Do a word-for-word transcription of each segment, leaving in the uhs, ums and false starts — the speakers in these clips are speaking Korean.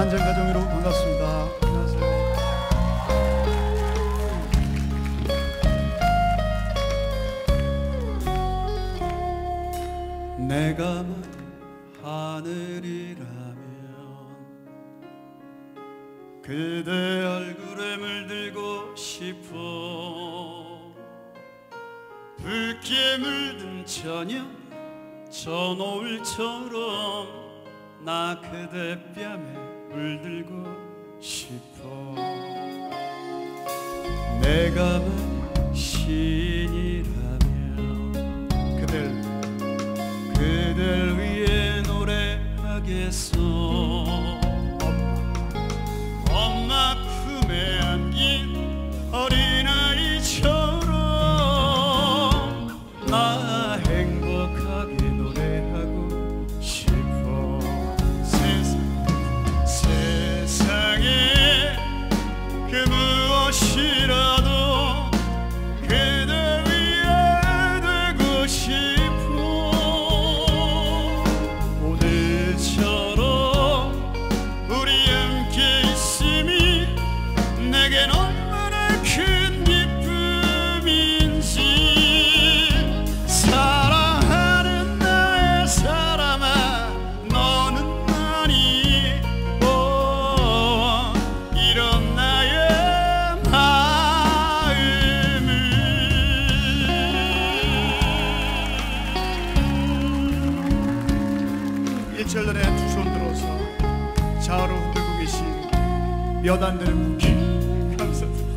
완전 가정 여러분 반갑습니다. 안녕하세요. 내가 하늘이라면 그대 얼굴에 물들고 싶어. 붉게 물든 저녁 저 노을처럼 나 그대 뺨에 물들고 싶어. 내가 신이라면 그댈 그댈 위해 노래하겠어. 엄마, 엄마 품에 안긴 어린아이처럼 나 행복하게 노래하고 싶어. 세상, 세상에 그 무엇이라도 그대 위해 되고 싶어. 오늘처럼 우리 함께 있음이 내겐 얼마나 큰 기쁨인지. 사랑하는 나의 사람아, 너는 아니 뭐 이런 나의 마음을. 일절년에 두 손 들어서 좌우로 흔들고 계신 몇 안 되는 분께 감사드립니다.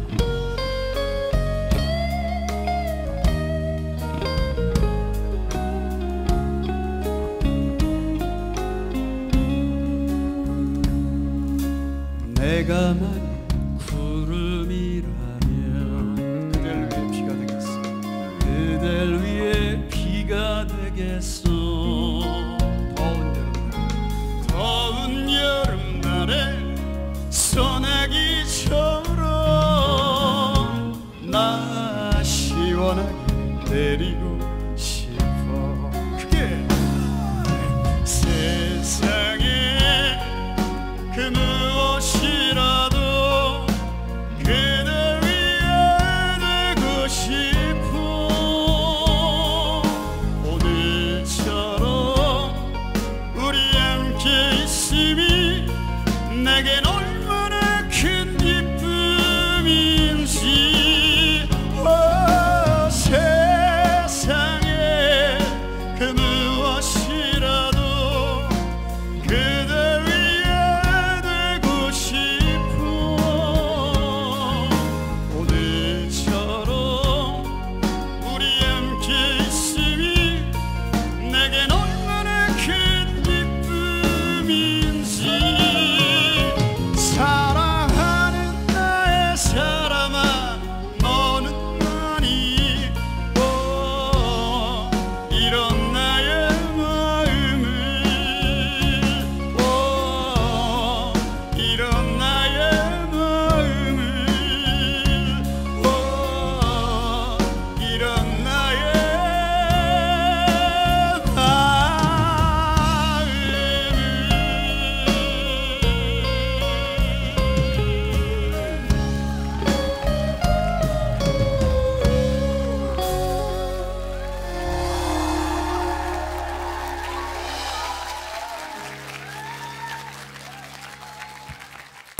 내가 만약 구름이라면 그댈 위해 비가 되겠어. 그댈 위해 비가 되겠어. 더운 여름날, 더운 여름날에 소나기처럼 나 시원하게 내리고